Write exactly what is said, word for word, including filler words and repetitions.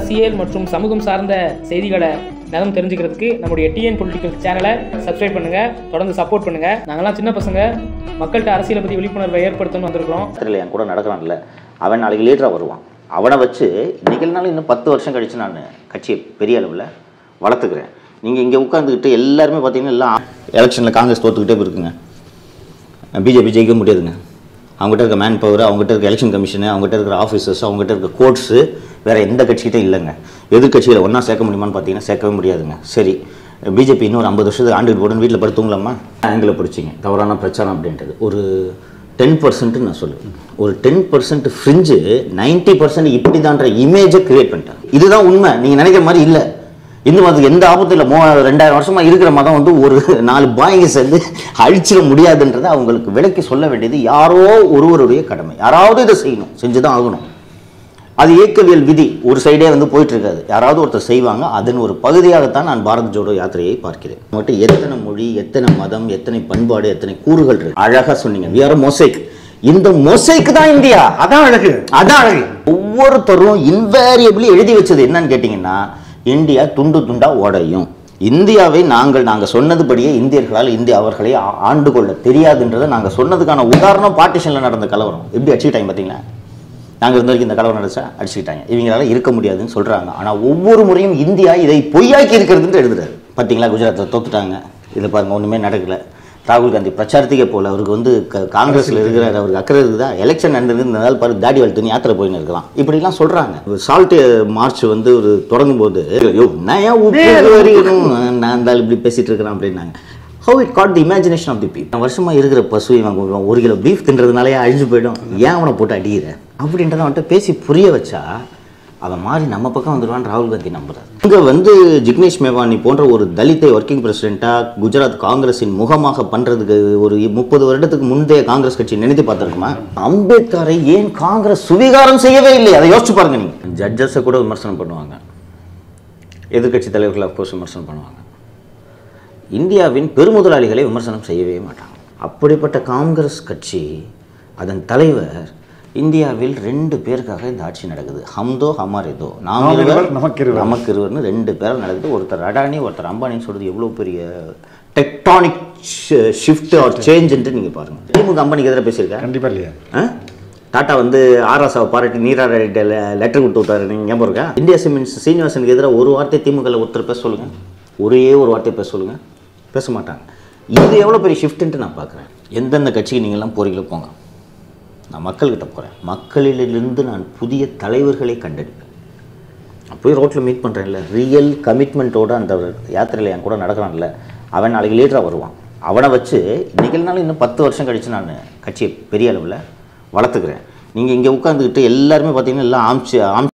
அரசியல் மற்றும் சமூகம் சார்ந்த செய்திகளை நேரம் தெரிஞ்சுக்கிறதுக்கு நம்முடைய டிஎன் பொலிட்டிக்கல் சேனலை சப்ஸ்கிரைப் பண்ணுங்க, தொடர்ந்து சப்போர்ட் பண்ணுங்க. நாங்கெல்லாம் சின்ன பசங்க, மக்கள்கிட்ட அரசியலை பற்றி விழிப்புணர்வை ஏற்படுத்தணும்னு வந்திருக்கிறோம். என் கூட நடக்கிறான்ல, அவன் நாளைக்கு லீடராக வருவான். அவனை வச்சு இன்றைக்கினாலும் இன்னும் பத்து வருஷம் கழித்து நான் கட்சியை பெரிய அளவில் வளர்த்துக்கிறேன். நீங்கள் இங்கே உட்காந்துக்கிட்டு எல்லாருமே பார்த்தீங்கன்னா எல்லாம் எலெக்ஷனில் காங்கிரஸ் தோற்றுக்கிட்டே இருக்குங்க, பிஜேபி ஜெயிக்க முடியாதுங்க. அவங்ககிட்ட இருக்க மேன் பவர், அவங்ககிட்ட இருக்க எலெக்ஷன் கமிஷனு, அவங்ககிட்ட இருக்கிற ஆஃபீஸர்ஸ், அவங்ககிட்ட இருக்க கோர்ட்ஸு வேறு எந்த கட்சிகிட்டே இல்லைங்க. எதிர்கட்சியில் ஒன்றா சேர்க்க முடியுமான்னு பார்த்தீங்கன்னா சேர்க்கவே முடியாதுங்க. சரி, பிஜேபி இன்னொரு ஐம்பது வருஷத்துக்கு ஆண்டுகிட்டு போட்டு வீட்டில் படுத்துங்களாம்மா, ஆங்கிளில் பிடிச்சிங்க தவறான பிரச்சாரம் அப்படின்றது ஒரு டென் பர்சன்ட்டு நான் சொல்லுவேன். ஒரு ten percent fringe ninety percent இப்படி தான்ற இமேஜை கிரியேட் பண்ணிட்டாங்க. இதுதான் உண்மை, நீங்கள் நினைக்கிற மாதிரி இல்லை. இன்னும் அதுக்கு எந்த ஆபத்தும் இல்லை. மூ ரெண்டாயிரம் வருஷமாக இருக்கிற மதம் வந்து ஒரு நாலு பாய்ங்க சேர்ந்து அழிச்சிட முடியாதுன்றதை அவங்களுக்கு விலைக்கு சொல்ல வேண்டியது யாரோ ஒருவருடைய கடமை. யாராவது இதை செய்யணும், செஞ்சு தான் ஆகணும். அது இயக்கவியல் விதி, ஒரு சைடே வந்து போயிட்டு இருக்காது, யாராவது ஒருத்தர் செய்வாங்க. அதன் ஒரு பகுதியாகத்தான் நான் பாரத் ஜோடோ யாத்திரையை பார்க்கிறேன். மட்டும் எத்தனை மொழி, எத்தனை மதம், எத்தனை பண்பாடு, எத்தனை கூறுகள் இருக்கு. அழகா சொன்னீங்க, we are a mosaic. இந்த மொசைக்கு தான் இந்தியா. அதான் அழகு, அதான் அழகு. ஒவ்வொருத்தரும் இன்வேரியபிளி எழுதி வச்சது என்னன்னு கேட்டீங்கன்னா, இந்தியா துண்டு துண்டா உடையும். இந்தியாவை நாங்கள் நாங்கள் சொன்னதுபடியே இந்தியர்களால் இந்தியா அவர்களை ஆண்டு கொள்ள தெரியாதுன்றதை நாங்கள் சொன்னதுக்கான உதாரணம் பார்ட்டிஷனில் நடந்த கலவரம். எப்படி அடிச்சுக்கிட்டாங்க பார்த்தீங்களா? நாங்கள் இருந்த வரைக்கும் இந்த கலவரம் நடச்சா அடிச்சுக்கிட்டாங்க, இவங்களால இருக்க முடியாதுன்னு சொல்கிறாங்க. ஆனால் ஒவ்வொரு முறையும் இந்தியா இதை பொய்யாக்கி இருக்கிறதுன்னு எழுதுறாரு. பார்த்தீங்களா, குஜராத்தில் தோத்துட்டாங்க, இதை பாருங்க ஒன்றுமே நடக்கலை. ராகுல் காந்தி பிரச்சாரத்துக்கே போல, அவருக்கு வந்து காங்கிரஸில் இருக்கிறார், அவருக்கு அக்கறை இருக்குதா? எலெக்ஷன் நடந்திருந்ததால் பாரு தாடி வளர்த்துன்னு யாத்திரை போயின்னு இருக்கலாம், இப்படிலாம் சொல்கிறாங்க. சால்ட்டு மார்ச் வந்து ஒரு தொடங்கும் போது நான் இருந்தாலும் இப்படி பேசிட்டு இருக்கிறான் அப்படின்னாங்க. How it got the imagination of the people. வருஷமாக இருக்கிற பசு இவன் ஒரு கிலோ பீஃப் தின்றதுனாலே அழிஞ்சு போயிடும், ஏன் அவனை போட்டு அடிக்கிற அப்படின்றத வந்துட்டு பேசி புரிய வச்சா அவன் மாதிரி நம்ம பக்கம் வந்துடுவான்னு ராகுல் காந்தி நம்புறாரு. இங்கே வந்து ஜிக்னேஷ் மேவானி போன்ற ஒரு தலித்தை ஒர்க்கிங் பிரசிடெண்ட்டாக குஜராத் காங்கிரஸின் முகமாக பண்ணுறதுக்கு ஒரு முப்பது வருடத்துக்கு முந்தைய காங்கிரஸ் கட்சி நினைத்து பார்த்துருக்குமா? அம்பேத்கரை ஏன் காங்கிரஸ் சுவீகாரம் செய்யவே இல்லை? அதை யோசிச்சு பாருங்க. நீங்கள் ஜட்ஜஸை கூட விமர்சனம் பண்ணுவாங்க, எதிர்கட்சி தலைவர்கள் அப்கோர்ஸ் விமர்சனம் பண்ணுவாங்க. இந்தியாவின் பெருமுதலாளிகளை விமர்சனம் செய்யவே மாட்டாங்க. அப்படிப்பட்ட காங்கிரஸ் கட்சி, அதன் தலைவர், இந்தியாவில் ரெண்டு பேருக்காக இந்த ஆட்சி நடக்குது. ஹம்தோ ஹமாரேதோ, நாம் இருவர் நமக்கு இருவர்னு ரெண்டு பேரும் நடக்குது. ஒருத்தர் அடானி, ஒருத்தர் அம்பானின்னு சொல்கிறது எவ்வளோ பெரிய டெக்டானிக் ஷிஃப்ட் ஆர் சேஞ்சுன்ட்டு நீங்கள் பாருங்கள். திமுக அம்பானிக்கு எதிராக பேசியிருக்கேன் கண்டிப்பாக இல்லையா? டாட்டா வந்து ஆராசாவை பாராட்டி நீராட லெட்டர் கொடுத்து விட்டாரு, நீங்கள் ஞாபகம் இருக்கா? இந்தியா சிமெண்ட்ஸ் சீனிவாசனுக்கு எதிராக ஒரு வார்த்தை திமுகவில் ஒருத்தர் பேச சொல்லுங்கள், ஒரே ஒரு வார்த்தை பேச சொல்லுங்கள், பேச மாட்டாங்க. இது எவ்வளோ பெரிய ஷிஃப்ட்டுன்ட்டு நான் பார்க்குறேன். எந்தெந்த கட்சிக்கு நீங்கள்லாம் போறீங்களோ போங்க, நான் மக்கள்கிட்ட போகிறேன். மக்களிலிருந்து நான் புதிய தலைவர்களை கண்டெடுப்பேன். நான் போய் ரோட்டில் மீட் பண்ணுறேன்ல, ரியல் கமிட்மெண்ட்டோடு அந்த யாத்திரையில் என் கூட நடக்கிறான்ல, அவன் நாளைக்கு லீடராக வருவான். அவனை வச்சு இன்றைக்கினாலும் இன்னும் பத்து வருஷம் கழித்து நான் கட்சியை பெரிய அளவில் வளர்த்துக்கிறேன். நீங்கள் இங்கே உட்காந்துக்கிட்டு எல்லாருமே பார்த்தீங்கன்னா எல்லாம் ஆம்ச்சு ஆம்